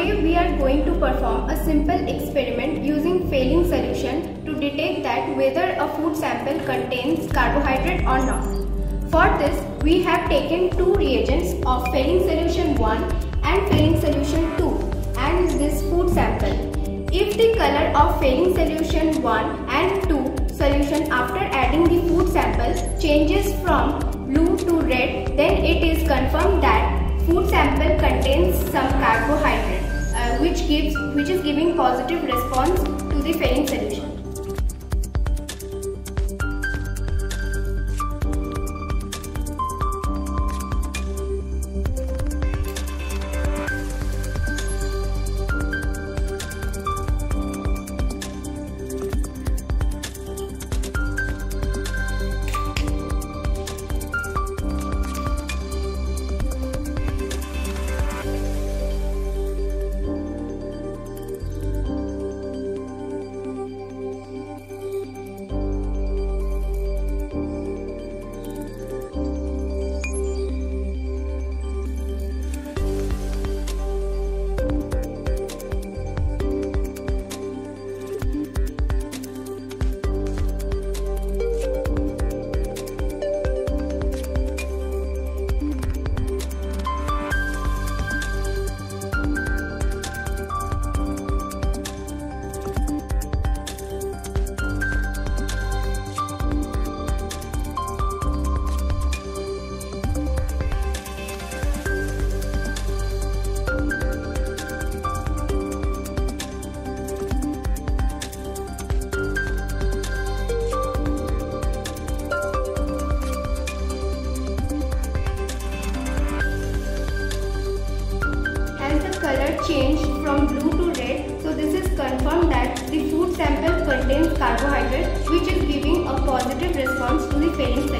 Today we are going to perform a simple experiment using Fehling solution to detect that whether a food sample contains carbohydrate or not. For this, we have taken two reagents of Fehling solution 1 and Fehling solution 2 and this food sample. If the color of Fehling solution 1 and 2 solution after adding the food sample changes from blue to red, then it is confirmed that food sample contains some carbohydrate, which is giving positive response to the Fehling solution. Changed from blue to red, so this is confirmed that the food sample contains carbohydrate, which is giving a positive response to the Fehling